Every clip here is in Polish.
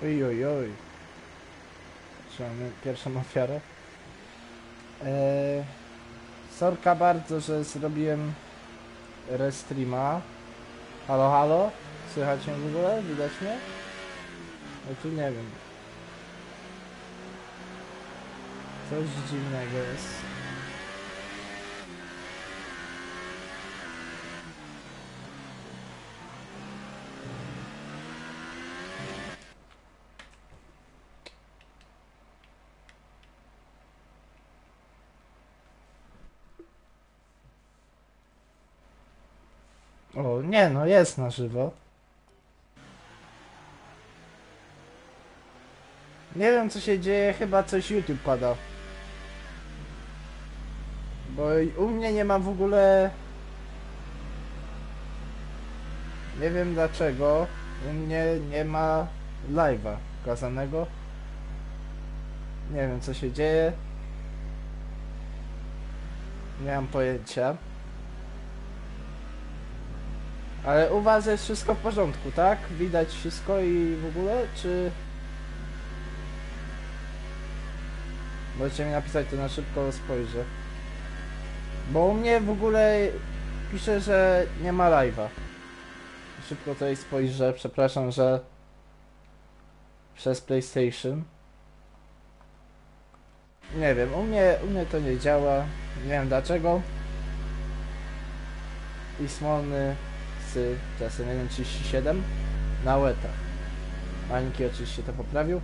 Oj, oj, oj. Mamy pierwszą ofiarę. Sorka bardzo, że zrobiłem restreama. Halo, halo? Słychać mnie w ogóle? Widać mnie? No tu nie wiem. Coś dziwnego jest. O, nie no, jest na żywo. Nie wiem co się dzieje, chyba coś YouTube pada. Bo u mnie nie ma w ogóle... Nie wiem dlaczego. U mnie nie ma live'a ukazanego. Nie wiem co się dzieje. Nie mam pojęcia. Ale u was jest wszystko w porządku, tak? Widać wszystko i w ogóle, czy... Możecie mi napisać, to na szybko spojrzę. Bo u mnie w ogóle pisze, że nie ma live'a. Szybko tutaj spojrzę, przepraszam, że... Przez PlayStation. Nie wiem, u mnie to nie działa. Nie wiem dlaczego. I Smolny z czasem 1.37 na łetach. Aniki oczywiście to poprawił.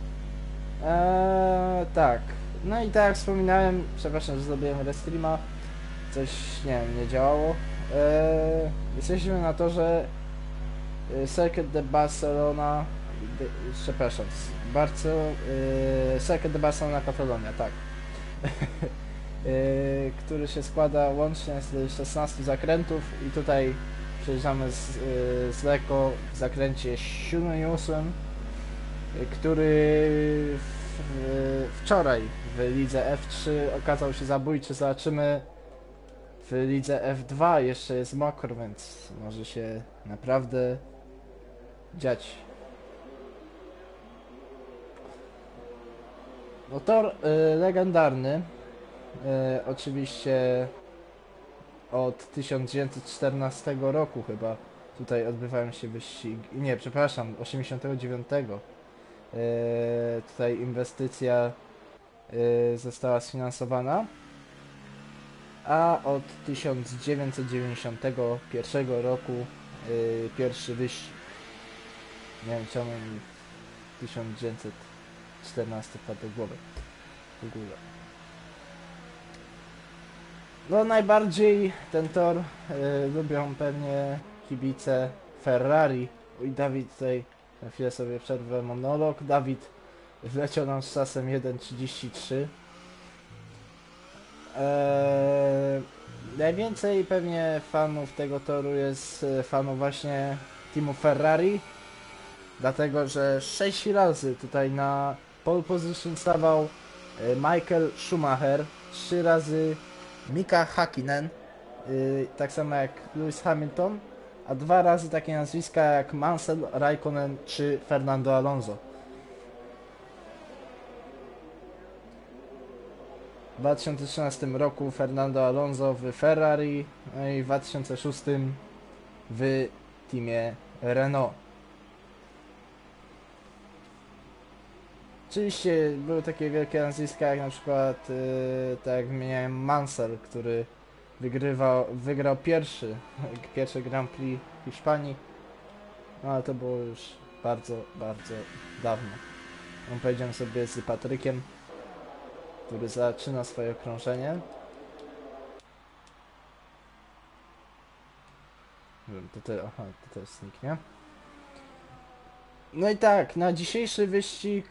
Tak. No i tak jak wspominałem, przepraszam, że zrobiłem restreama. Coś, nie wiem, nie działało. Jesteśmy na torze Circuit de Barcelona. Przepraszam, Circuit de Barcelona Catalonia, tak. Który się składa łącznie z 16 zakrętów i tutaj przejeżdżamy z lekko w zakręcie 7 i 8, który wczoraj w lidze F3 okazał się zabójczy. Zobaczymy w lidze F2, jeszcze jest mokro, więc może się naprawdę dziać. No tor legendarny, oczywiście od 1914 roku chyba tutaj odbywają się wyścigi, nie, przepraszam, 89. Tutaj inwestycja została sfinansowana, a od 1991 roku pierwszy wyścig. Nie wiem czemu mi 1914 wpadł do głowy w ogóle. No najbardziej ten tor lubią pewnie kibice Ferrari. I Dawid tutaj, na chwilę sobie przerwę monolog. Dawid wleciał nam z czasem 1.33. Najwięcej pewnie fanów tego toru jest fanów właśnie teamu Ferrari. Dlatego, że 6 razy tutaj na pole position stawał Michael Schumacher, 3 razy Mika Häkkinen, tak samo jak Lewis Hamilton, a 2 razy takie nazwiska jak Mansell, Raikkonen czy Fernando Alonso. W 2013 roku Fernando Alonso w Ferrari, no i w 2006 w teamie Renault. Oczywiście były takie wielkie nazwiska jak na przykład, tak jak wymieniałem, Mansell, który wygrał pierwszy Grand Prix Hiszpanii, no ale to było już bardzo, bardzo dawno. On pojedziemy sobie z Patrykiem, który zaczyna swoje okrążenie. Aha, to też zniknie. No i tak, na dzisiejszy wyścig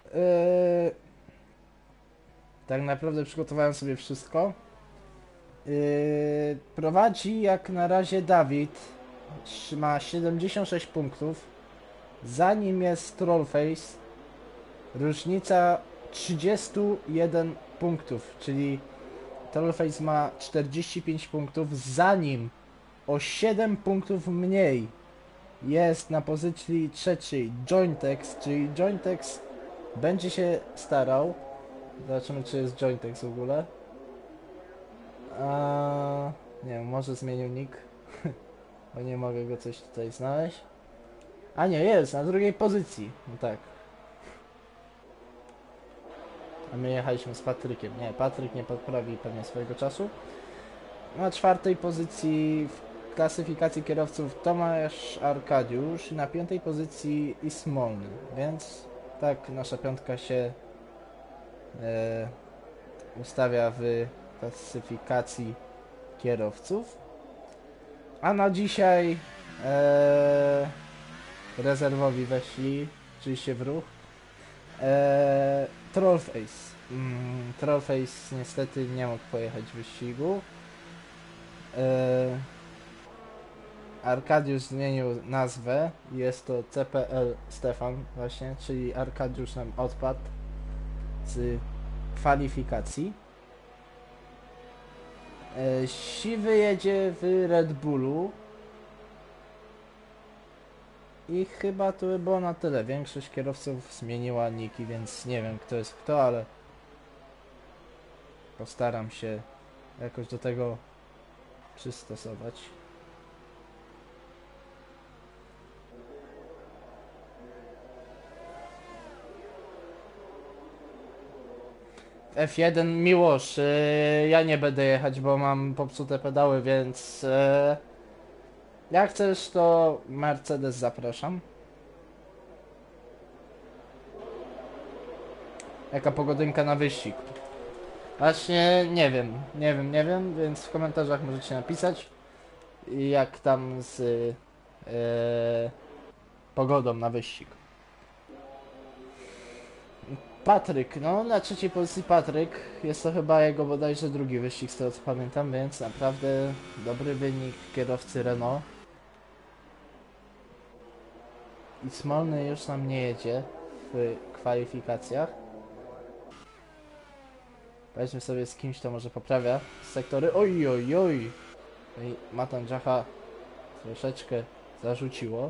tak naprawdę przygotowałem sobie wszystko. Prowadzi jak na razie Dawid, ma 76 punktów, za nim jest Trollface, różnica 31 punktów, czyli Trollface ma 45 punktów, za nim o 7 punktów mniej jest na pozycji trzeciej Jointex, czyli Jointex będzie się starał. Zobaczymy, czy jest Jointex w ogóle. Nie wiem, może zmienił nick, bo nie mogę go coś tutaj znaleźć. A nie, jest na drugiej pozycji. No tak. A my jechaliśmy z Patrykiem. Nie, Patryk nie podprawi pewnie swojego czasu. Na czwartej pozycji w klasyfikacji kierowców Tomasz Arkadiusz i na piątej pozycji Ismolny. Więc tak nasza piątka się ustawia w klasyfikacji kierowców. A na dzisiaj rezerwowi weszli, oczywiście w ruch. Trollface. Trollface niestety nie mógł pojechać w wyścigu. Arkadiusz zmienił nazwę. Jest to CPL Stefan właśnie, czyli Arkadiusz nam odpadł z kwalifikacji. Siwy jedzie w Red Bullu. I chyba to by było na tyle. Większość kierowców zmieniła niki, więc nie wiem kto jest kto, ale postaram się jakoś do tego przystosować. F1 Miłosz, ja nie będę jechać, bo mam popsute pedały, więc jak chcesz, to Mercedes zapraszam. Jaka pogodynka na wyścig? Właśnie nie wiem, więc w komentarzach możecie napisać jak tam z pogodą na wyścig. Patryk, no na trzeciej pozycji Patryk, jest to chyba jego bodajże drugi wyścig z tego co pamiętam, więc naprawdę dobry wynik kierowcy Renault. I Smolny już nam nie jedzie w kwalifikacjach. Powiedzmy sobie z kimś to może poprawia sektory. Oj, oj, oj. No i Matan Jacha troszeczkę zarzuciło.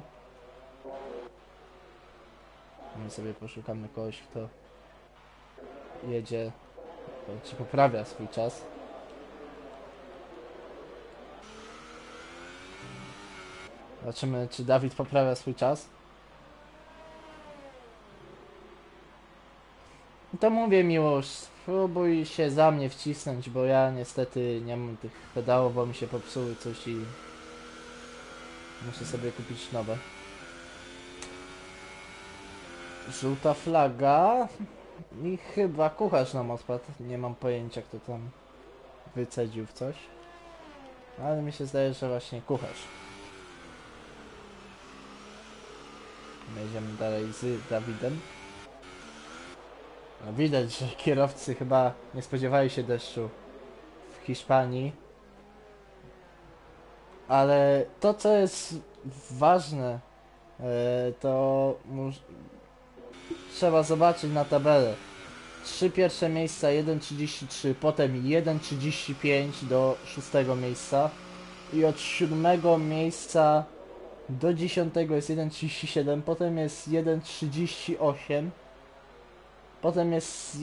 My sobie poszukamy kogoś, kto jedzie, czy poprawia swój czas. Zobaczymy, czy Dawid poprawia swój czas. To mówię, Miłosz, spróbuj się za mnie wcisnąć, bo ja niestety nie mam tych pedałów, bo mi się popsuły coś i muszę sobie kupić nowe. Żółta flaga i chyba kucharz nam odpadł, nie mam pojęcia kto tam wycedził w coś, ale mi się zdaje, że właśnie kucharz. Jedziemy dalej z Dawidem. No, widać, że kierowcy chyba nie spodziewali się deszczu w Hiszpanii. Ale to, co jest ważne, to trzeba zobaczyć na tabelę. 3 pierwsze miejsca 1,33, potem 1,35 do 6 miejsca i od 7 miejsca do 10 jest 1,37, potem jest 1,38, potem jest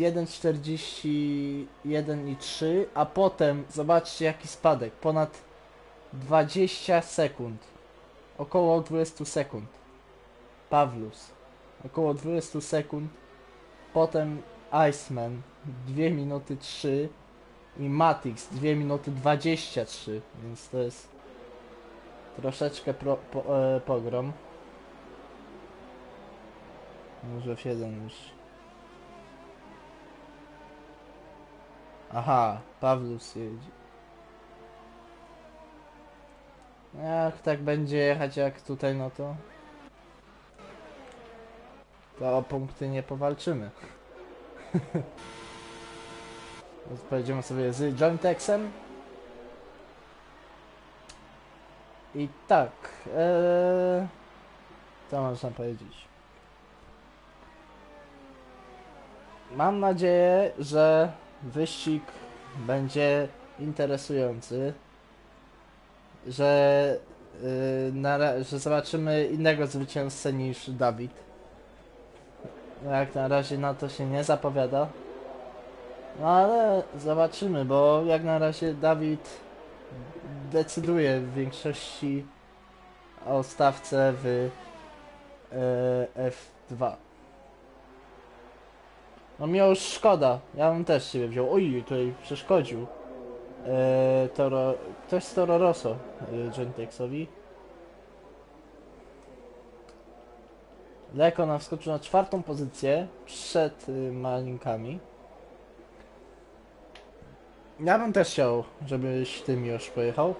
1,41,3, a potem zobaczcie jaki spadek, ponad 20 sekund, około 20 sekund. Pawlus, około 20 sekund, potem Iceman 2 minuty 3 i Matix 2 minuty 23, więc to jest troszeczkę pogrom. Może w 7 już. Aha, Pawlus jedzie. Jak tak będzie jechać jak tutaj, no to o punkty nie powalczymy. Pojedziemy sobie z Jointexem. I tak, co można powiedzieć? Mam nadzieję, że wyścig będzie interesujący, że że zobaczymy innego zwycięzcę niż Dawid. No jak na razie na to się nie zapowiada. No ale zobaczymy, bo jak na razie Dawid decyduje w większości o stawce w F2. No mi już szkoda, ja bym też siebie wziął. Oj, tutaj przeszkodził. Ktoś z Toro Rosso Gentexowi. Lekon wskoczył na 4. pozycję przed Malinkami. Ja bym też chciał, żebyś ty mi już pojechał.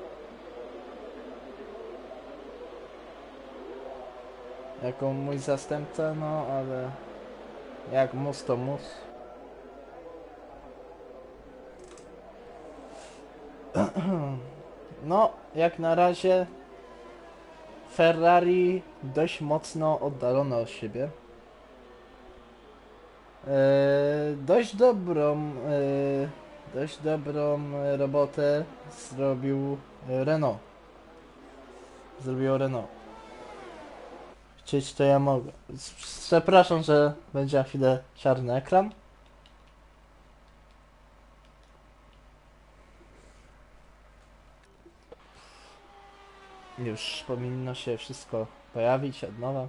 Jako mój zastępca, no ale jak mus to mus. No, jak na razie Ferrari dość mocno oddalone od siebie. Dość dobrą robotę zrobił Renault. Zrobiło Renault. Chcieć to ja mogę. Przepraszam, że będzie na chwilę czarny ekran. Już powinno się wszystko pojawić od nowa.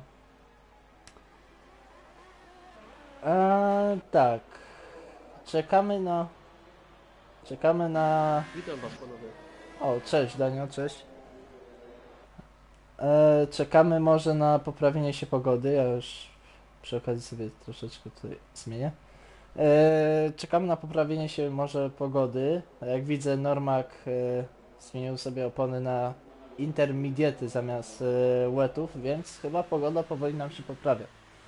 Tak. Czekamy na... Witam was panowie. O, cześć Daniel, cześć. Czekamy może na poprawienie się pogody. Ja już przy okazji sobie troszeczkę tutaj zmienię. Czekamy na poprawienie się może pogody. Jak widzę, Normak zmienił sobie opony na intermediate zamiast wetów, więc chyba pogoda powoli nam się poprawia.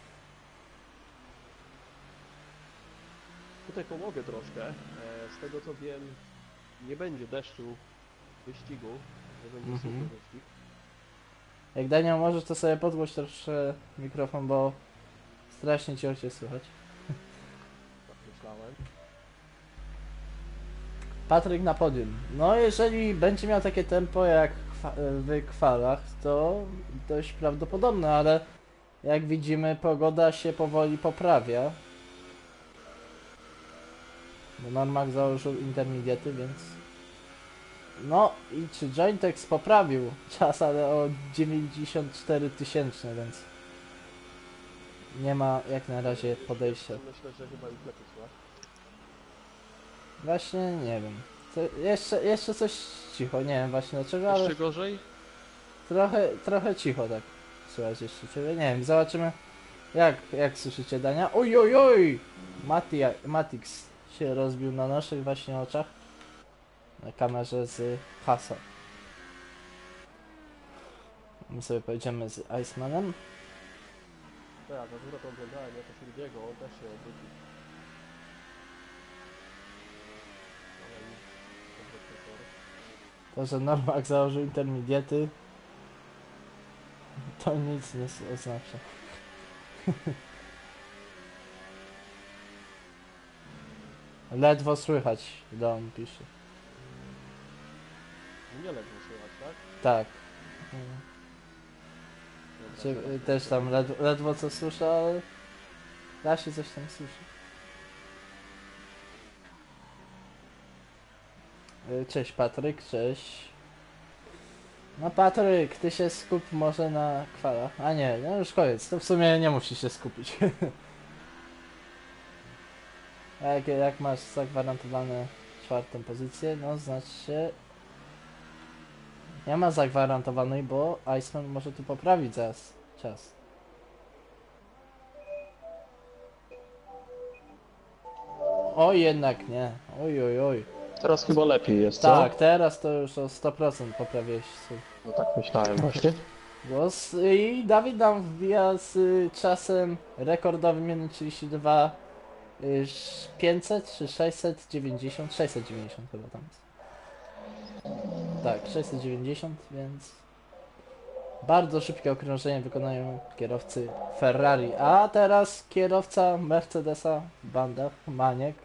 Tutaj pomogę troszkę. Z tego co wiem, nie będzie deszczu wyścigu, że będzie suchy wyścig. Jak Daniel możesz, to sobie podgłoś troszkę mikrofon, bo strasznie cię słychać. Tak myślałem. Patryk na podium. No jeżeli będzie miał takie tempo jak w kwalach, to dość prawdopodobne, ale jak widzimy, pogoda się powoli poprawia. Bo Normak założył intermediaty, więc... No i czy Jointex poprawił czas, ale o 94 000, więc... Nie ma jak na razie podejścia. Myślę, że chyba już lepiej słychać. Właśnie nie wiem. Jeszcze coś cicho, nie wiem właśnie dlaczego, ale Jeszcze gorzej? trochę cicho tak słychać jeszcze ciebie. Nie wiem, zobaczymy jak słyszycie Dania. Oj oj oj! Matix się rozbił na naszych właśnie oczach. Na kamerze z Hasa. My sobie pojedziemy z Icemanem. Tak, ja akurat to oglądałem, ja to Rudiego, on też się obrócił. Ale nic, dobry przekor. To, że Normak założył intermediaty, to nic nie oznacza. Ledwo słychać, Don pisze. Nie ledwo słychać, tak? Tak. Dobra, Też tam ledwo co słyszę, ale da się coś tam słyszeć. Cześć Patryk, cześć. No Patryk, ty się skup może na kwalach. A nie, no już koniec, to w sumie nie musisz się skupić. A jak masz zagwarantowane 4. pozycję, no znaczy nie ma zagwarantowanej, bo Iceman może tu poprawić zaraz czas. Oj, jednak nie. Oj, oj, oj. Teraz chyba lepiej jest, Tak, teraz to już o 100% poprawiłeś swój No tak myślałem właśnie. głos. I Dawid nam wbija z czasem rekordowym 1:32 500 czy 690? 690 chyba tam jest. Tak, 690, więc bardzo szybkie okrążenie wykonają kierowcy Ferrari. A teraz kierowca Mercedesa w bandach, Maniek.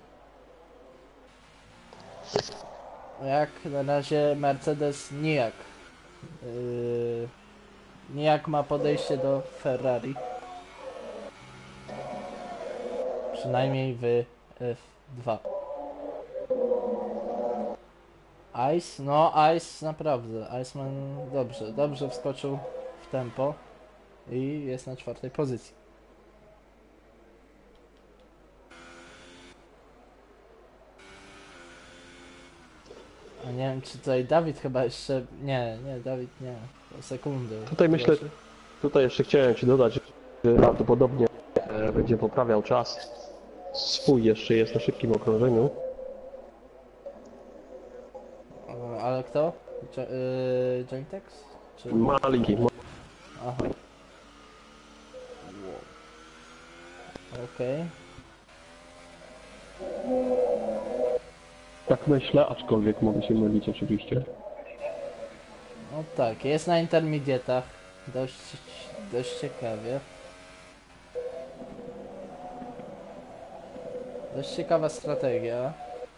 Jak na razie Mercedes nijak. nijak ma podejście do Ferrari. Przynajmniej w F2. Ice? No, Ice naprawdę. Iceman dobrze wskoczył w tempo i jest na 4. pozycji. A nie wiem, czy tutaj Dawid chyba jeszcze... Nie, Dawid nie. O sekundę. Tutaj myślę, Proszę. tutaj jeszcze chciałem Ci dodać, że prawdopodobnie będzie poprawiał czas. Swój jeszcze jest na szybkim okrążeniu. Ale kto? Gentex? Czy... Maliki. Aha. Okej. Tak myślę, aczkolwiek mogę się mylić oczywiście. No tak, jest na intermediatach. Dość ciekawie. Dość ciekawa strategia.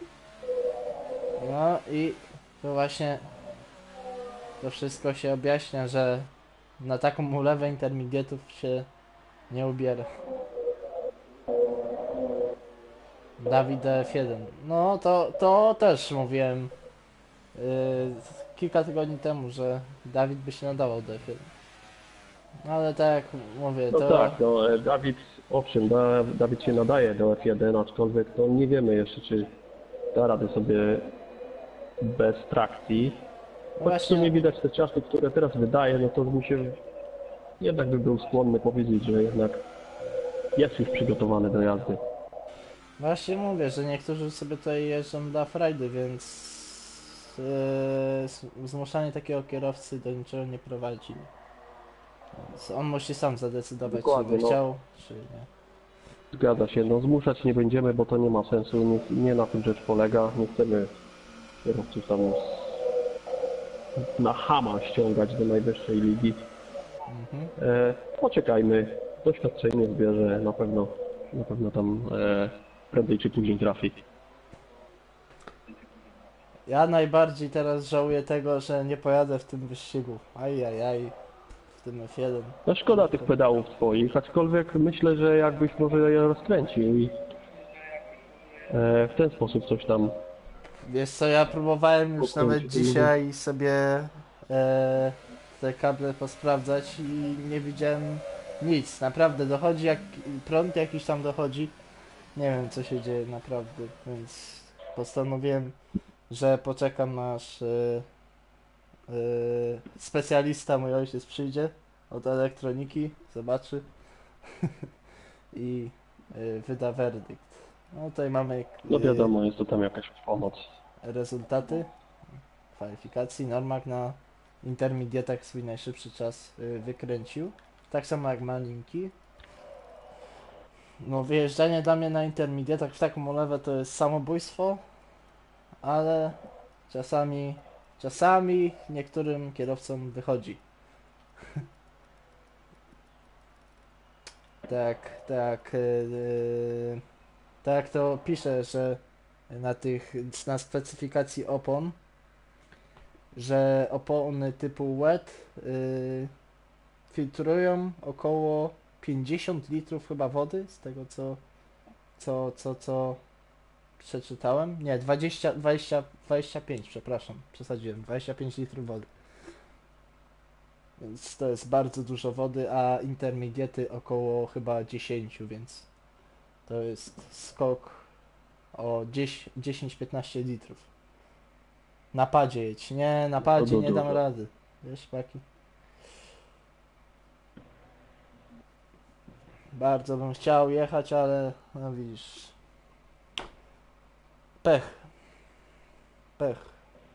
No i to właśnie to wszystko się objaśnia, że na taką ulewę intermediatów się nie ubiera. Dawid F1. No to też mówiłem kilka tygodni temu, że Dawid by się nadawał do F1. No ale tak jak mówię, No to... tak, no Dawid, owszem, Dawid się nadaje do F1, aczkolwiek no, nie wiemy jeszcze, czy da radę sobie bez trakcji. Choć w Właśnie- sumie widać te czasy, które teraz wydaje, no to mi się jednak by był skłonny powiedzieć, że jednak jest już przygotowany do jazdy. Właśnie mówię, że niektórzy sobie tutaj jeżdżą dla frajdy, więc zmuszanie takiego kierowcy do niczego nie prowadzi. Więc on musi sam zadecydować, czy Dokładnie, by no. chciał, czy nie. Zgadza się, no zmuszać nie będziemy, bo to nie ma sensu, nie na tym rzecz polega, nie chcemy kierowców tam na chama ściągać do najwyższej ligi. Mhm. Poczekajmy, doświadczenie zbierze, na pewno tam prędzej czy później trafi. Ja najbardziej teraz żałuję tego, że nie pojadę w tym wyścigu. Ajajaj, w tym F1. No szkoda tych pedałów twoich, aczkolwiek myślę, że jakbyś może je rozkręcił i w ten sposób coś tam. Wiesz co, ja próbowałem już Pokręcić, nawet dzisiaj sobie te kable posprawdzać i nie widziałem nic. Naprawdę dochodzi jak prąd jakiś tam dochodzi. Nie wiem co się dzieje naprawdę, więc postanowiłem, że poczekam aż specjalista, mój ojciec przyjdzie od elektroniki, zobaczy i wyda werdykt. No tutaj mamy No wiadomo, jest to tam jakaś pomoc. rezultaty kwalifikacji. Normak na intermediatach swój najszybszy czas wykręcił. Tak samo jak Malinki. No wyjeżdżanie dla mnie na intermediatach w taką ulewę to jest samobójstwo, ale czasami niektórym kierowcom wychodzi. Tak jak to pisze, że na specyfikacji opon, że opony typu wet filtrują około 50 litrów chyba wody, z tego co przeczytałem. Nie, 25, przepraszam, przesadziłem, 25 litrów wody. Więc to jest bardzo dużo wody, a intermediaty około chyba 10, więc to jest skok o 10-15 litrów. Na padzie jedź. Nie, na padzie nie dam dużo. rady. Wiesz, paki. Bardzo bym chciał jechać, ale no widzisz. Pech. Pech.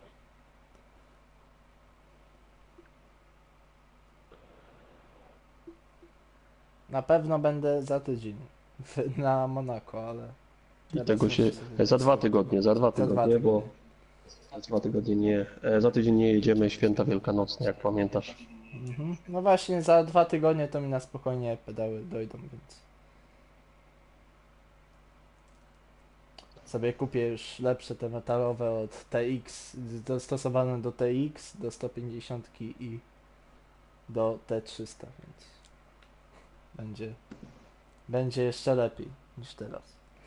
Na pewno będę za tydzień na Monako, ale I teraz tego muszę się sobie- za 2 tygodnie, za 2 Za dwa tygodnie, bo tygodnie. za 2 tygodnie nie, za tydzień nie jedziemy, święta wielkanocne, jak pamiętasz. Mhm. No właśnie, za 2 tygodnie to mi na spokojnie pedały dojdą, więc sobie kupię już lepsze te metalowe od TX, dostosowane do TX, do 150 i do T300, więc będzie, będzie jeszcze lepiej niż teraz.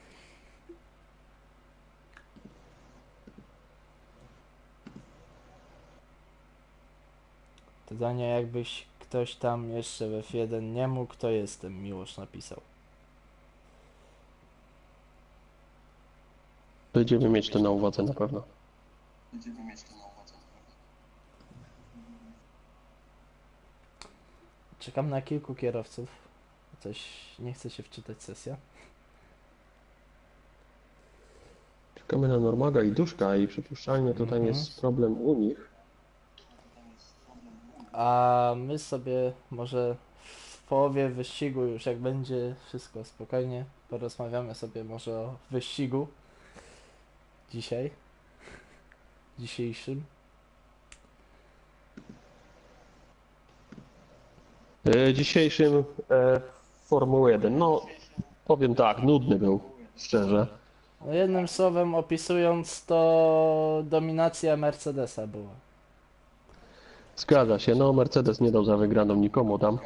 To Dania, jakbyś ktoś tam jeszcze w F1 nie mógł, to jestem, Miłosz napisał. Będziemy mieć to na uwadze na pewno. Czekam na kilku kierowców. Coś nie chce się wczytać sesja. Czekamy na Normaga i Duszka i przypuszczalnie tutaj jest problem u nich. A my sobie może w połowie wyścigu, już jak będzie wszystko spokojnie, porozmawiamy sobie może o wyścigu dzisiaj, dzisiejszym. Dzisiejszym Formuły 1, no powiem tak, nudny był, szczerze. No jednym słowem opisując, to dominacja Mercedesa była. Zgadza się, no Mercedes nie dał za wygraną nikomu tam.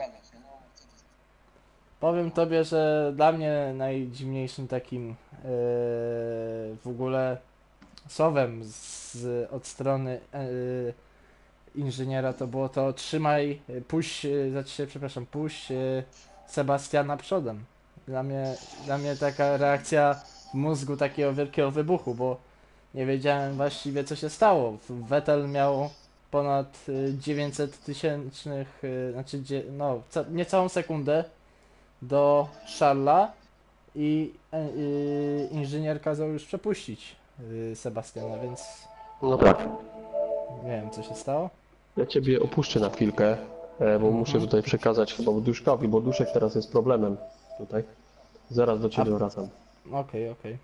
Powiem tobie, że dla mnie najdziwniejszym takim w ogóle słowem od strony inżyniera to było to trzymaj, puść, przepraszam, puść Sebastiana przodem. Dla mnie taka reakcja w mózgu takiego wielkiego wybuchu, bo nie wiedziałem właściwie co się stało. Vettel miał ponad 900 tysięcznych, znaczy no, niecałą sekundę do Charlesa i inżynier kazał już przepuścić Sebastiana, więc No tak. nie wiem co się stało. Ja ciebie opuszczę na chwilkę, bo muszę tutaj przekazać chyba Duszkowi, bo Duszek teraz jest problemem tutaj. Zaraz do ciebie wracam. Okej, okej.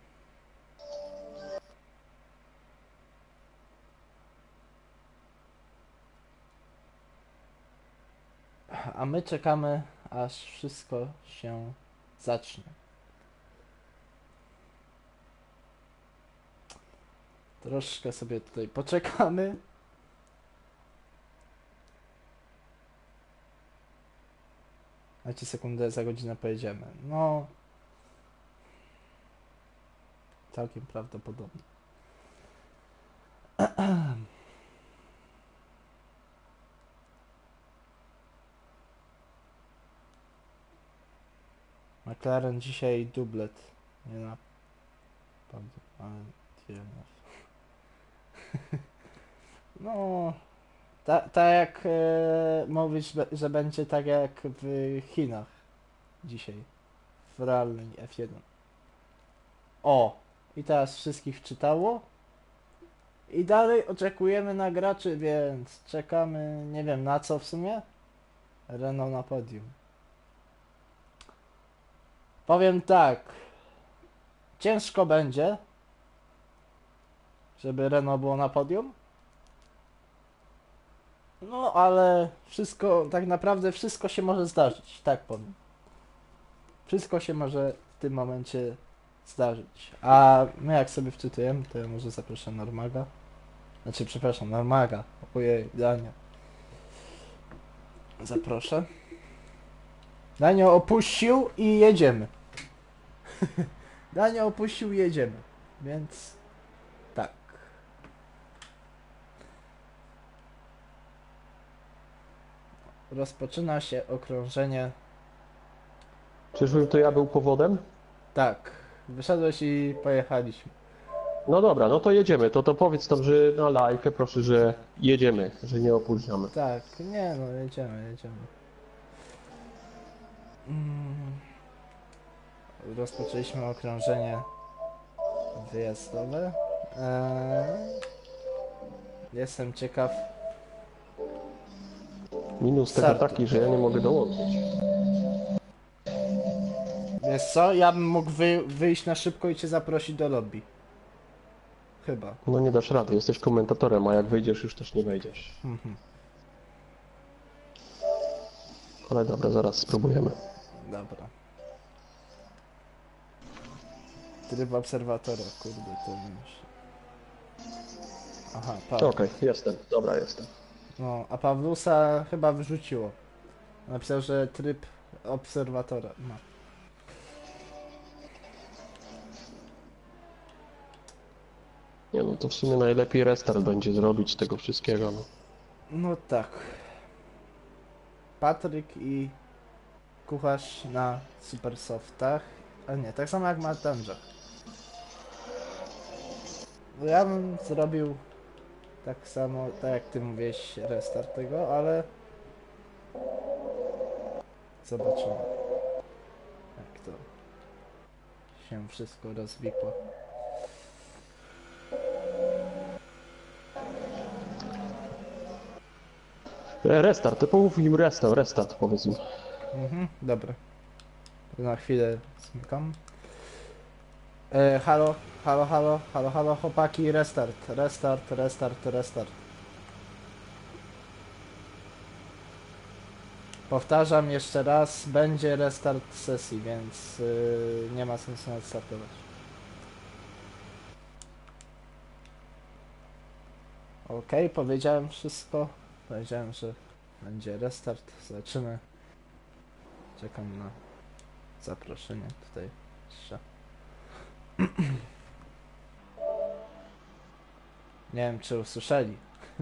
A my czekamy, aż wszystko się zacznie. Troszkę sobie tutaj poczekamy. Dajcie sekundę, za godzinę pojedziemy. No, całkiem prawdopodobne. McLaren dzisiaj dublet. Nie na... ale DNF. No, tak jak mówisz, że będzie tak jak w Chinach dzisiaj. W realnej F1. O! I teraz wszystkich wczytało. I dalej oczekujemy na graczy, więc czekamy, nie wiem na co w sumie. Renault na podium. Powiem tak. Ciężko będzie, żeby Renault było na podium. No, ale wszystko, tak naprawdę wszystko się może zdarzyć, tak powiem. Wszystko się może w tym momencie zdarzyć. A my jak sobie wczytujemy, to ja może zaproszę Normaga. Znaczy, przepraszam, Normaga. Ojej, Dania. Zaproszę. Danio opuścił i jedziemy. Danio opuścił i jedziemy. Więc tak. Rozpoczyna się okrążenie. Czyżby to ja był powodem? Tak. Wyszedłeś i pojechaliśmy. No dobra, no to jedziemy. To powiedz tam, że na lajkę proszę, że jedziemy, że nie opóźniamy. Tak, nie no, jedziemy, jedziemy. Rozpoczęliśmy okrążenie wyjazdowe. Jestem ciekaw. Minus tego Startu. taki, że ja nie mogę dołączyć. Wiesz co? Ja bym mógł wyjść na szybko i cię zaprosić do lobby. Chyba. No nie dasz rady, jesteś komentatorem, a jak wyjdziesz już też nie wejdziesz. Ale dobra, zaraz spróbujemy. Dobra. Tryb obserwatora, kurde, to już. Aha, Okej, jestem. Dobra, jestem. No, a Pawlusa chyba wyrzuciło. Napisał, że tryb obserwatora ma. Nie no, to w sumie najlepiej restart będzie zrobić tego wszystkiego, no. No tak. Patryk i kucharz na Supersoftach. A nie, tak samo jak na Dungeach. Ja bym zrobił tak samo, tak jak ty mówiłeś, restart tego, ale zobaczymy, jak to się wszystko rozwikło. Restart, to pomów im restart powiedz im. Dobra. Na chwilę zmykam. Halo, halo, halo, halo, halo, chłopaki, restart. Powtarzam jeszcze raz, będzie restart sesji, więc nie ma sensu odstartować. Ok, powiedziałem wszystko. Powiedziałem, że będzie restart. Zobaczymy. Czekam na zaproszenie tutaj jeszcze. Nie wiem, czy usłyszeli.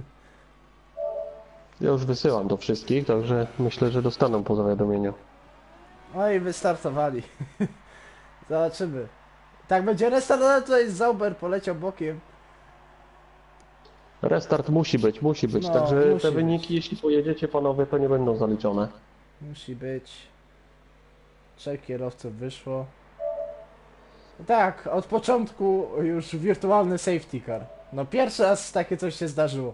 Ja już wysyłam do wszystkich, także myślę, że dostaną po zawiadomieniu. No i wystartowali. Zobaczymy. Tak będzie restart, ale tutaj Zauber poleciał bokiem. Restart musi być, No, także musi te być. wyniki, jeśli pojedziecie panowie, to nie będą zaliczone. Musi być. 3 kierowców wyszło. Tak, od początku już wirtualny safety car. No pierwszy raz takie coś się zdarzyło.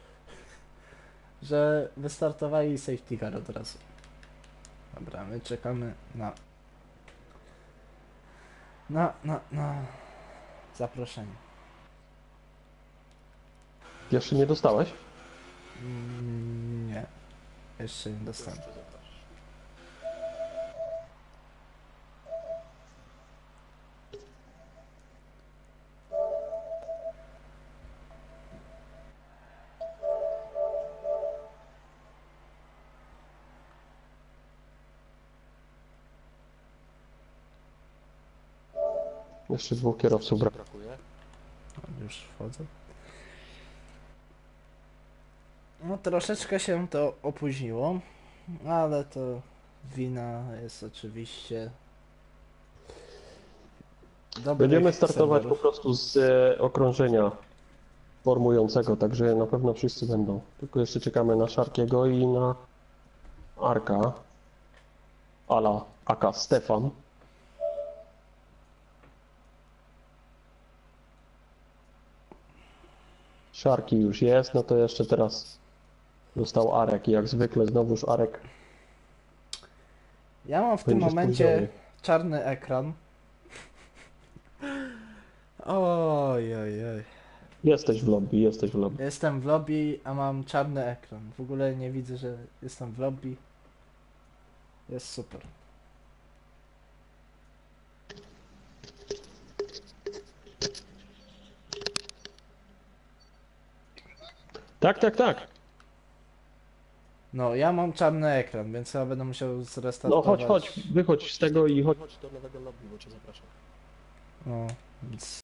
Że wystartowali safety car od razu. Dobra, my czekamy na zaproszenie. Jeszcze nie dostałeś? Nie, jeszcze nie dostanę. Jeszcze 2 kierowców brakuje. Już wchodzę. No troszeczkę się to opóźniło, ale to wina jest oczywiście dobrych Będziemy startować po serwerów. prostu z okrążenia formującego, także na pewno wszyscy będą. Tylko jeszcze czekamy na Szarkiego i na Arka, ala aka Stefan. Szarki już jest, no to jeszcze teraz został Arek i jak zwykle znowuż Arek Ja mam w tym będzie momencie spóźniony. czarny ekran. Oj, oj, oj. Jesteś w lobby, jesteś w lobby. Jestem w lobby, a mam czarny ekran. W ogóle nie widzę, że jestem w lobby. Jest super. Tak, tak, tak. No, ja mam czarny ekran, więc ja będę musiał No zrestartować. chodź, wychodź z tego i chodź do nowego lobby, bo cię zapraszam. No, więc